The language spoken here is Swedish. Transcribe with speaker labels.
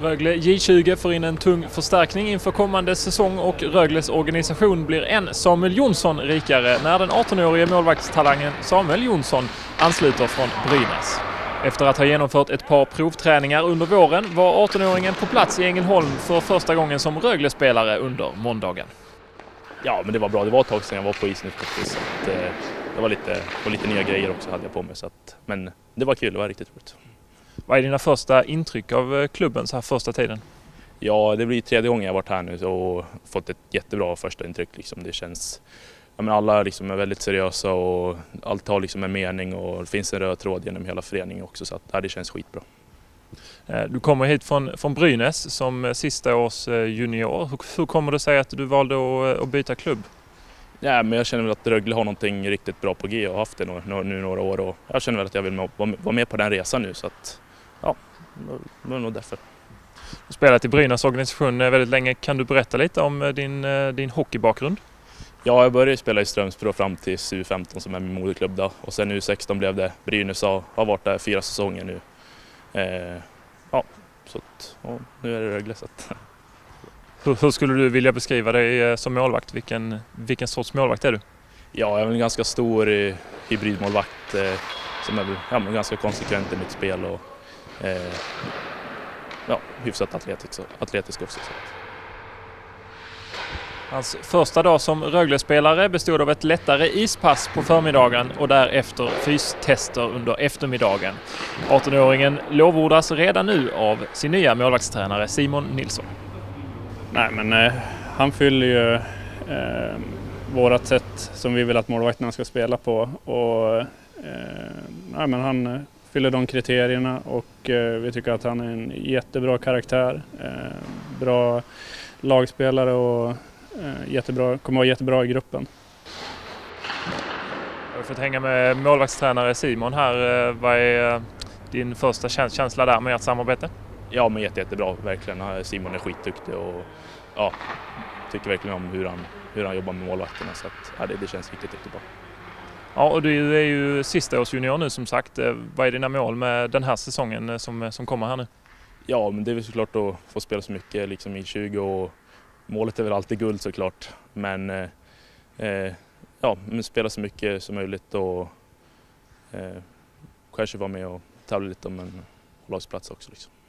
Speaker 1: Rögle J20 får in en tung förstärkning inför kommande säsong och Rögles organisation blir en Samuel Jonsson rikare när den 18-årige målvaktstalangen Samuel Jonsson ansluter från Brynäs. Efter att ha genomfört ett par provträningar under våren var 18-åringen på plats i Ängelholm för första gången som Rögle-spelare under måndagen.
Speaker 2: Ja, men det var bra. Det var ett tag sedan jag var på isen faktiskt. Så att, det var lite nya grejer också hade jag på mig. Så att, men det var kul, det var riktigt roligt.
Speaker 1: Vad är dina första intryck av klubben så här första tiden?
Speaker 2: Ja, det blir tredje gången jag varit här nu och fått ett jättebra första intryck. Liksom. Det känns, ja, men alla liksom är väldigt seriösa och allt har liksom en mening och det finns en röd tråd genom hela föreningen också. Så att, ja, det känns skitbra.
Speaker 1: Du kommer hit från Brynäs som sista års junior. Hur kommer det sig att du valde att byta klubb?
Speaker 2: Ja, men jag känner väl att Rögle har någonting riktigt bra på G och har haft det nu några år. Och jag känner väl att jag vill vara med på den resan nu. Så att, ja, det var nog därför.
Speaker 1: Du har spelat i Brynäs organisation väldigt länge. Kan du berätta lite om din hockeybakgrund?
Speaker 2: Ja, jag började spela i Strömsbro fram till U15 som är min moderklubb då. Och sen U16 blev det Brynäs, har varit där 4 säsonger nu. Ja, så att, och nu är det Rögle. Så att.
Speaker 1: Hur skulle du vilja beskriva dig som målvakt? Vilken sorts målvakt är du?
Speaker 2: Ja, jag är en ganska stor hybridmålvakt som är ganska konsekvent i mitt spel och hyfsat atletisk också. Så.
Speaker 1: Hans första dag som Rögle-spelare bestod av ett lättare ispass på förmiddagen och därefter fystester under eftermiddagen. 18-åringen lovordas redan nu av sin nya målvaktstränare Simon Nilsson.
Speaker 3: Nej, men han fyller ju vårat sätt som vi vill att målvakterna ska spela på och men han fyller de kriterierna och vi tycker att han är en jättebra karaktär, bra lagspelare och kommer vara jättebra i gruppen.
Speaker 1: Jag har fått hänga med målvaktstränare Simon här. Vad är din första känsla där med ert samarbete?
Speaker 2: Ja, men jättebra, verkligen. Simon är skitduktig och ja, tycker verkligen om hur han jobbar med målvakterna, så att, ja, det känns riktigt bra.
Speaker 1: Ja, och du är ju sista års junior nu som sagt. Vad är dina mål med den här säsongen som kommer här nu?
Speaker 2: Ja, men det är väl såklart att få spela så mycket liksom i 20 och målet är väl alltid guld såklart. Men spela så mycket som möjligt och kanske vara med och tävla lite om en lagsplats också liksom.